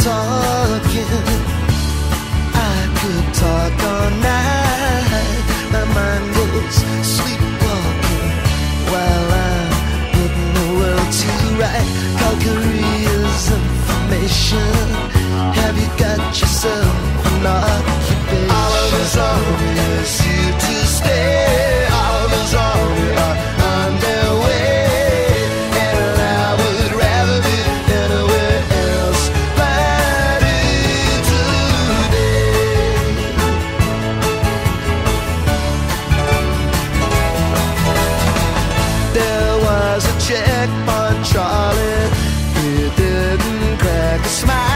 talking. I could talk all night. My mind goes sleepwalking while I'm putting the world to right. Call careers information. Have you got yourself an occupation? All of us always here to stay. All of us always are on their way, and I would rather be anywhere else but here today. There was a checkpoint, Charlie. He didn't crack a smile.